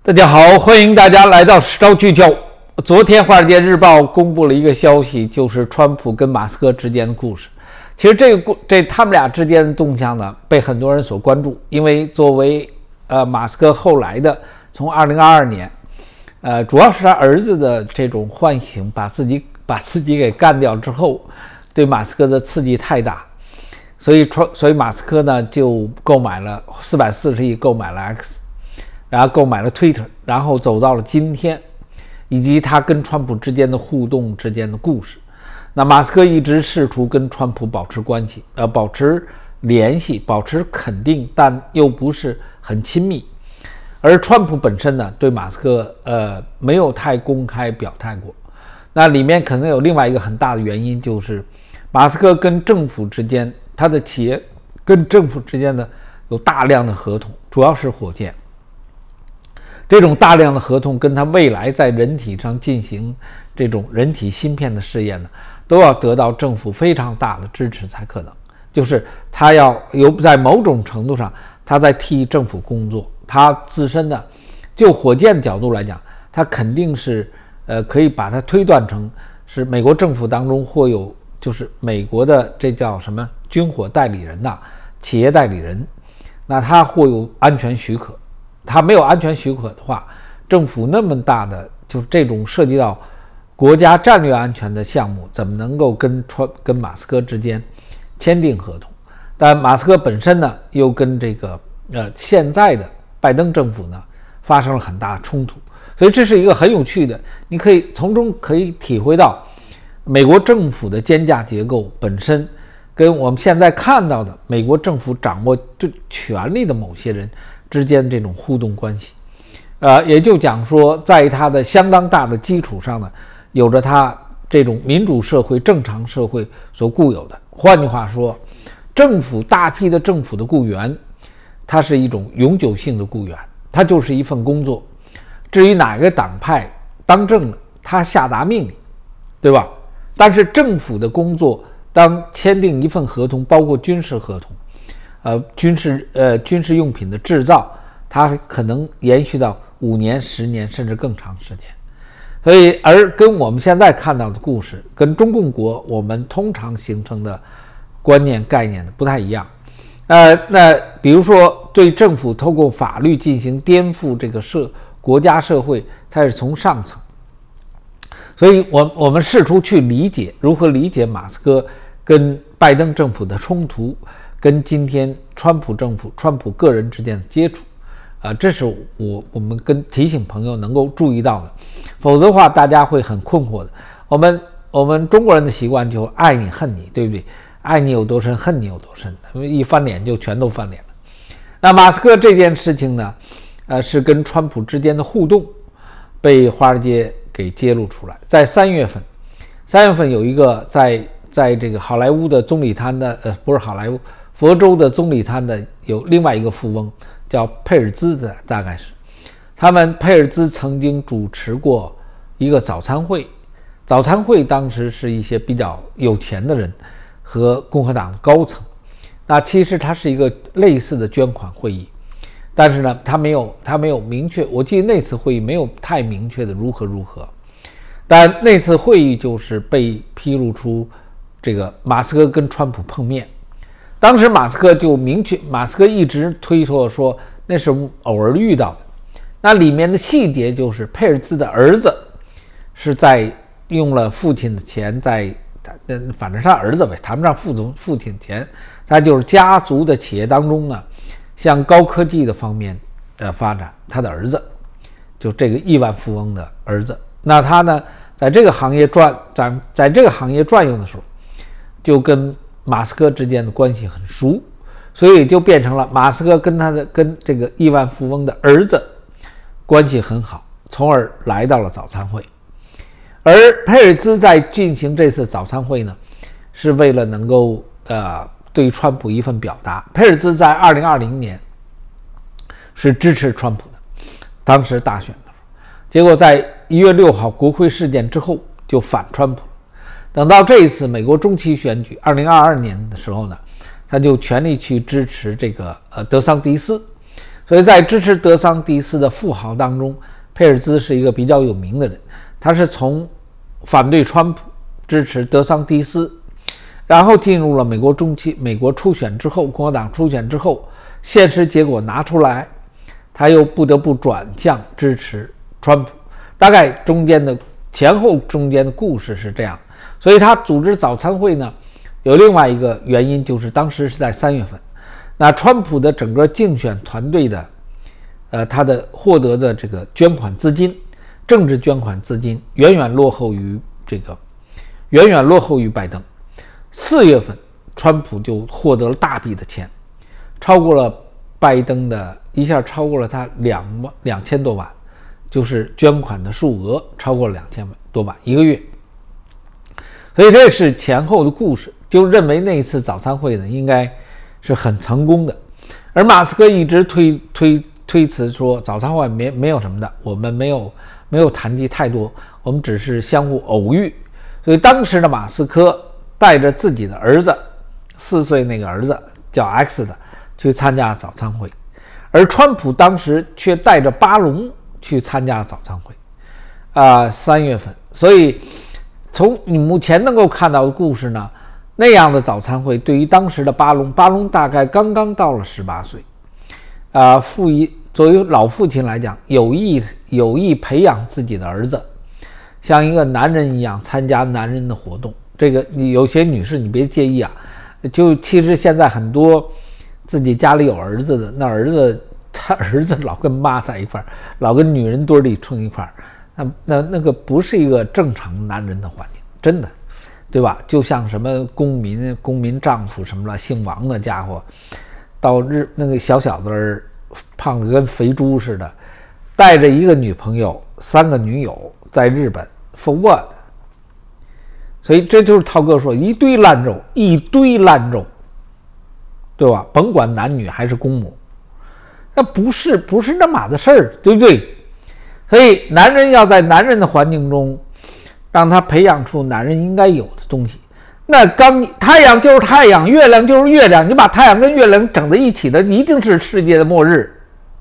大家好，欢迎大家来到实招聚焦。昨天《华尔街日报》公布了一个消息，就是川普跟马斯克之间的故事。其实他们俩之间的动向呢，被很多人所关注，因为作为马斯克后来的从2022年，主要是他儿子的这种唤醒，把自己给干掉之后，对马斯克的刺激太大，所以马斯克呢就购买了440亿，购买了 X。然后购买了 Twitter， 然后走到了今天，以及他跟川普之间的互动之间的故事。那马斯克一直试图跟川普保持关系，保持联系，保持肯定，但又不是很亲密。而川普本身呢，对马斯克没有太公开表态过。那里面可能有另外一个很大的原因，就是马斯克跟政府之间，他的企业跟政府之间的有大量的合同，主要是火箭。这种大量的合同跟他未来在人体上进行这种人体芯片的试验呢，都要得到政府非常大的支持才可能。就是他要有在某种程度上，他在替政府工作。他自身呢，就火箭的角度来讲，他肯定是可以把它推断成是美国政府当中或有就是美国的这叫什么军火代理人呐，企业代理人，那他或有安全许可。他没有安全许可的话，政府那么大的就是这种涉及到国家战略安全的项目，怎么能够跟马斯克之间签订合同？但马斯克本身呢，又跟这个现在的拜登政府呢发生了很大的冲突，所以这是一个很有趣的，你可以从中可以体会到美国政府的奸诈结构本身跟我们现在看到的美国政府掌握权力的某些人之间这种互动关系，也就讲说，在它的相当大的基础上呢，有着它这种民主社会、正常社会所固有的。换句话说，大批的政府的雇员，它是一种永久性的雇员，它就是一份工作。至于哪个党派当政了，他下达命令，对吧？但是政府的工作，当签订一份合同，包括军事合同。军事用品的制造，它可能延续到5年、10年甚至更长时间。所以，而跟我们现在看到的故事，跟中共国我们通常形成的观念概念不太一样。那比如说，对政府透过法律进行颠覆这个国家社会，它是从上层。所以我们试图去如何理解马斯克跟拜登政府的冲突。跟今天川普个人之间的接触，这是我们提醒朋友能够注意到的，否则的话大家会很困惑的。我们中国人的习惯就爱你恨你，对不对？爱你有多深，恨你有多深，一翻脸就全都翻脸了。那马斯克这件事情呢，是跟川普之间的互动被华尔街给揭露出来。在3月份有一个在这个好莱坞的棕榈滩的不是好莱坞。佛州的棕榈滩的有另外一个富翁叫佩尔兹的，大概是佩尔兹曾经主持过一个早餐会，当时是一些比较有钱的人和共和党的高层，那其实它是一个类似的捐款会议，但是呢，他没有明确，我记得那次会议没有太明确的如何，但那次会议就是被披露出这个马斯克跟川普碰面。当时马斯克一直推脱说那是偶尔遇到的。那里面的细节就是佩尔兹的儿子是在用了父亲的钱，反正是他儿子呗，谈不上父亲钱，他就是家族的企业当中呢，向高科技的方面发展。他的儿子就这个亿万富翁的儿子，那他呢在这个行业转悠的时候，就跟马斯克之间的关系很熟，所以就变成了马斯克跟这个亿万富翁的儿子关系很好，从而来到了早餐会。而佩尔兹在进行这次早餐会呢，是为了能够对川普一份表达。佩尔兹在2020年是支持川普的，当时大选的时候，结果在1月6号国会事件之后就反川普。等到这一次美国中期选举2022年的时候呢，他就全力去支持这个德桑蒂斯， 所以在支持德桑蒂斯的富豪当中，佩尔兹是一个比较有名的人。他是从反对川普，支持德桑蒂斯，然后进入了美国初选之后，共和党初选之后，现实结果拿出来，他又不得不转向支持川普。大概前后中间的故事是这样。所以他组织早餐会呢，有另外一个原因，就是当时是在3月份，那川普的整个竞选团队的他的获得的这个捐款资金，政治捐款资金远远落后于拜登。4月份川普就获得了大笔的钱，超过了拜登一下超过了他2000多万，就是捐款的数额超过了2000多万一个月。所以这是前后的故事，就认为那一次早餐会呢应该是很成功的。而马斯克一直推辞说早餐会没有什么的，我们没有谈及太多，我们只是相互偶遇。所以当时的马斯克带着自己的儿子，4岁那个儿子叫 X 的去参加早餐会，而川普当时却带着巴龙去参加早餐会，3月份。所以从你目前能够看到的故事呢，那样的早餐会对于当时的巴龙大概刚刚到了18岁，作为老父亲来讲，有意培养自己的儿子像一个男人一样参加男人的活动。这个有些女士你别介意啊，就其实现在很多自己家里有儿子的，他儿子老跟妈在一块儿，老跟女人堆里冲一块儿，那个不是一个正常男人的环境，真的，对吧？就像什么公民丈夫什么了，姓王的家伙，到那个小的人胖得跟肥猪似的，带着一个女朋友，3个女友在日本 for what？ 所以这就是涛哥说一堆烂肉，对吧？甭管男女还是公母，那不是那码子事儿，对不对？所以男人要在男人的环境中，让他培养出男人应该有的东西。那太阳就是太阳，月亮就是月亮，你把太阳跟月亮整在一起的，一定是世界的末日。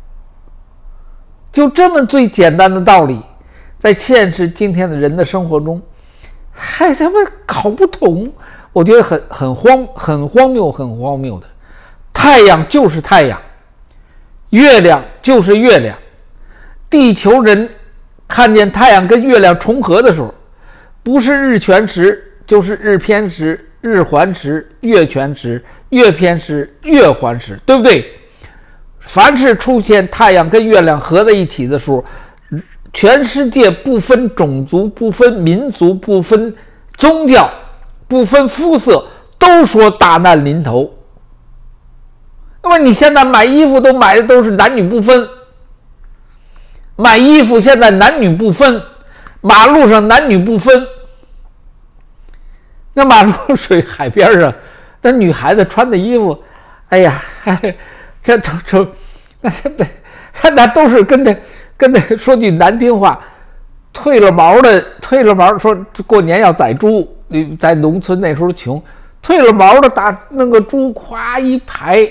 就这么最简单的道理，在现实今天的人的生活中，还他妈搞不懂，我觉得很荒谬的。太阳就是太阳，月亮就是月亮。地球人看见太阳跟月亮重合的时候，不是日全食，就是日偏食、日环食、月全食、月偏食、月环食，对不对？凡是出现太阳跟月亮合在一起的时候，全世界不分种族、不分民族、不分宗教、不分肤色，都说大难临头。那么你现在买衣服买的都是男女不分，买衣服现在男女不分，马路上男女不分。那马路海边上，那女孩子穿的衣服，哎呀，那都是跟着说句难听话，退了毛说过年要宰猪，在农村那时候穷，退了毛的大那个猪夸一排，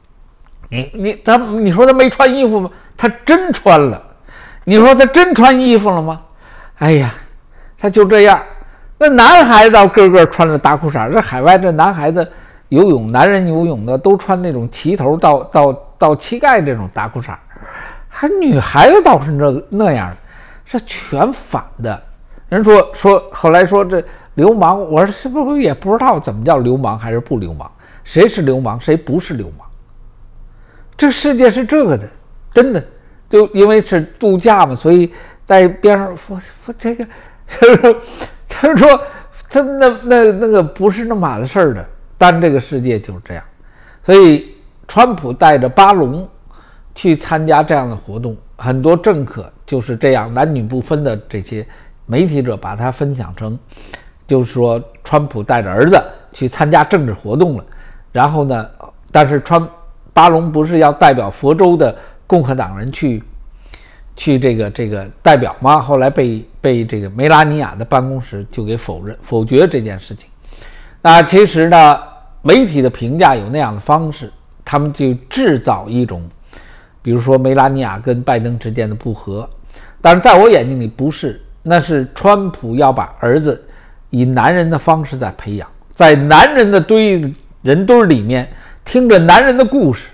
你说他没穿衣服吗？他真穿了。你说他真穿衣服了吗？哎呀，他就这样。那男孩子个个穿着大裤衩，这海外这男孩子男人游泳的都穿那种齐头到膝盖这种大裤衩，还女孩子倒是那样的，这全反的。人说后来说这流氓，我说是不是也不知道怎么叫流氓还是不流氓，谁是流氓谁不是流氓？这世界是这个的，真的。就因为是度假嘛，所以在边上说这个，他说他那个不是那码子事儿的，但这个世界就是这样。所以川普带着巴龙去参加这样的活动，很多政客就是这样男女不分的这些媒体者把它分享成，就是说川普带着儿子去参加政治活动了，然后呢，但是巴龙不是要代表佛州的共和党人去这个代表吗？后来被这个梅拉尼亚的办公室就给否决这件事情。那其实呢，媒体的评价有那样的方式，他们就制造一种比如说梅拉尼亚跟拜登之间的不和。但是在我眼睛里不是，那是川普要把儿子以男人的方式在培养，在男人的人堆里面听着男人的故事，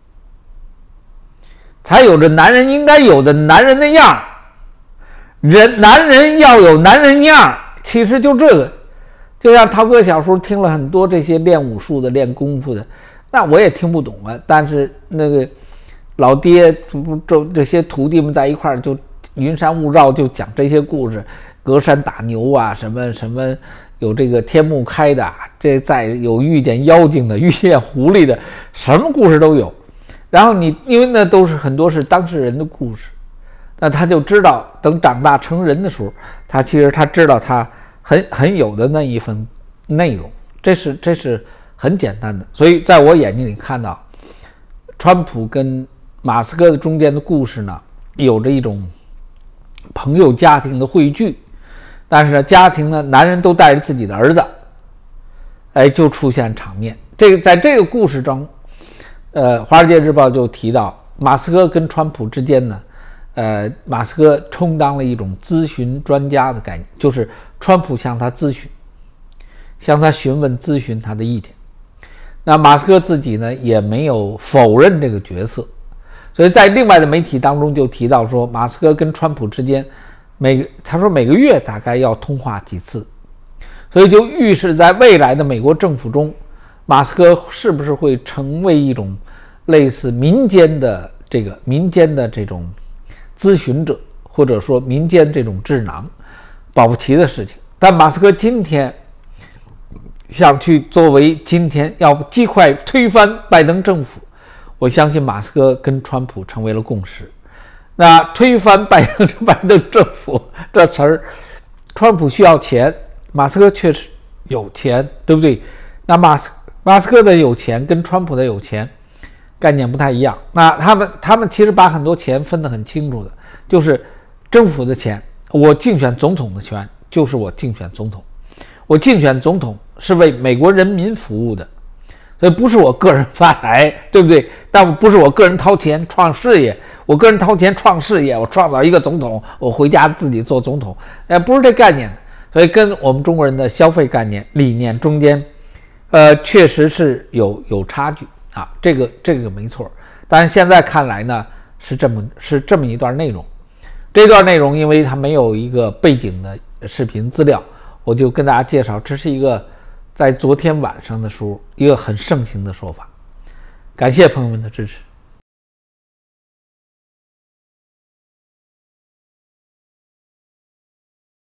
才有着男人应该有的男人的样。男人要有男人样，其实就这个。就像涛哥小时候听了很多这些练武术的、练功夫的，那我也听不懂啊。但是那个老爹这些徒弟们在一块儿就云山雾绕，就讲这些故事，隔山打牛啊，什么有这个天幕开的，这再有遇见妖精的、遇见狐狸的，什么故事都有。然后因为那都是很多是当事人的故事，那他就知道，等长大成人的时候，他知道他很有的那一份内容，这是很简单的。所以在我眼睛里看到，川普跟马斯克的中间的故事呢，有着一种朋友家庭的汇聚，但是呢，家庭呢，男人都带着自己的儿子，就出现场面。在这个故事中，华尔街日报就提到，马斯克跟川普之间呢，马斯克充当了一种咨询专家的概念，就是川普向他咨询，向他咨询他的意见。那马斯克自己呢，也没有否认这个角色，所以在另外的媒体当中就提到说，马斯克跟川普之间他说每个月大概要通话几次，所以就预示在未来的美国政府中，马斯克是不是会成为一种类似民间的这种咨询者，或者说民间这种智囊，保不齐的事情。但马斯克今天想去作为今天要尽快推翻拜登政府，我相信马斯克跟川普成为了共识。那推翻拜登政府这词儿，川普需要钱，马斯克确实有钱，对不对？那马斯克的有钱跟川普的有钱概念不太一样。那他们其实把很多钱分得很清楚的，就是政府的钱，我竞选总统的权就是我竞选总统，我竞选总统是为美国人民服务的，所以不是我个人发财，对不对？但不是我个人掏钱创事业，我个人掏钱创事业，我创造一个总统，我回家自己做总统，不是这概念。所以跟我们中国人的消费概念理念中间，确实是有差距啊，这个没错。但是现在看来呢，是这么一段内容。这段内容因为它没有一个背景的视频资料，我就跟大家介绍，这是一个在昨天晚上的时候一个很盛行的说法。感谢朋友们的支持。